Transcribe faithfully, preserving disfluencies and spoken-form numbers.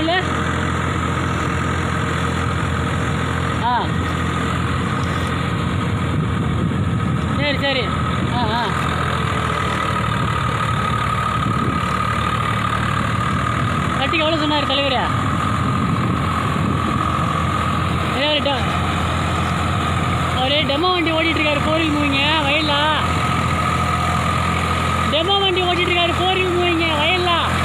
சொல்லு. ஆ சரி சரி. ஆ ஆ கட்டிக்கு எவ்வளோ சொன்னார் தலைவர்? அவரு டெமோ வண்டி ஓட்டிகிட்ருக்காரு, ஃபோர் வீல் மூவிங்க வயலில். டெமோ வண்டி ஓட்டிகிட்ருக்காரு, ஃபோர் வீல் மூவிங்க வயலில்.